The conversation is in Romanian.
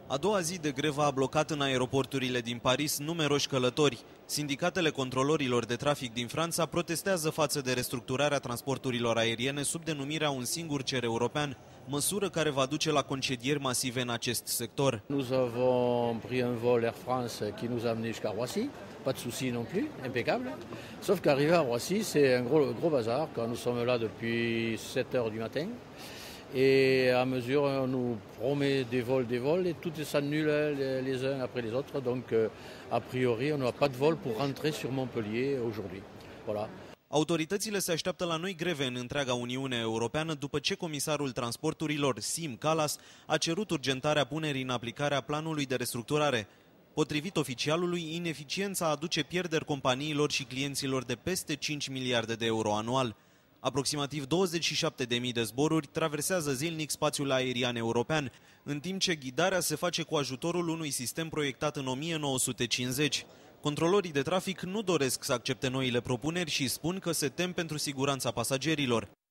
A doua zi de grevă a blocat în aeroporturile din Paris numeroși călători. Sindicatele controlorilor de trafic din Franța protestează față de restructurarea transporturilor aeriene sub denumirea un singur cer european, măsură care va duce la concedieri masive în acest sector. Nous avons pris un vol Air France qui nous a amené jusqu'à Roissy, pas de souci non plus, impeccable. Sauf qu'arriver à Roissy, c'est un gros bazar quand nous sommes là depuis 7 heures du matin. Et à mesure, on nous promet des vols, et tout s'annule les uns après les autres. Donc, a priori, on n'a pas de vol pour rentrer sur Montpellier aujourd'hui. Voilà. Autoritățile se așteaptă la noi greve în întreaga Uniune Europeană după ce comisarul transporturilor, Siim Kallas, a cerut urgentarea punerii în aplicare a planului de restructurare. Potrivit oficialului, ineficiența aduce pierderi companiilor și clienților de peste 5 miliarde de euro anual. Aproximativ 27.000 de zboruri traversează zilnic spațiul aerian european, în timp ce ghidarea se face cu ajutorul unui sistem proiectat în 1950. Controlorii de trafic nu doresc să accepte noile propuneri și spun că se tem pentru siguranța pasagerilor.